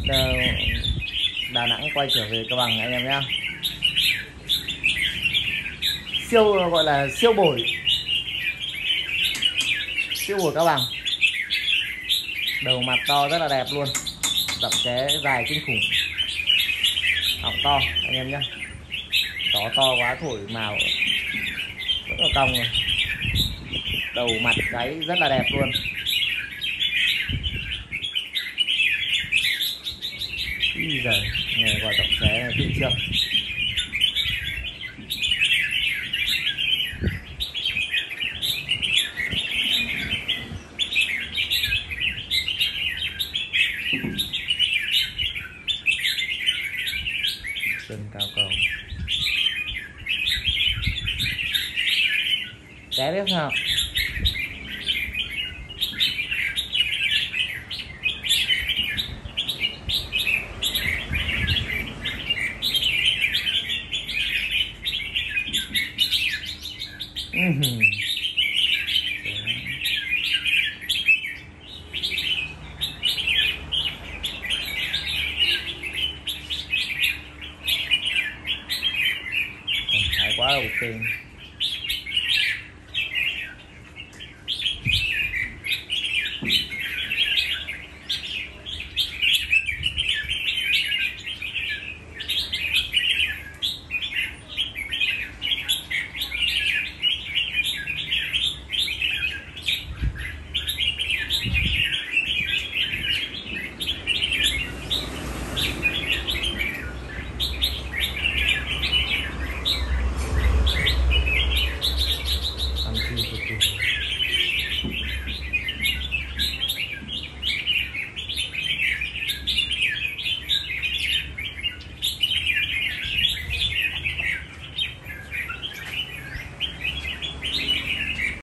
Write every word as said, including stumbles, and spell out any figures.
Đà Nẵng quay trở về Cao Bằng anh em nhé. Siêu gọi là siêu bổi, siêu bổi Cao Bằng. Đầu mặt to rất là đẹp luôn, dặm ké dài kinh khủng, họng to anh em nhé. Gió to quá thổi màu rất là cong rồi. Đầu mặt gáy rất là đẹp luôn. Ý giời, này gọi dặm ké là kinh chưa. Chân cao cầu ké biết không? Ừm. Thái quá ok.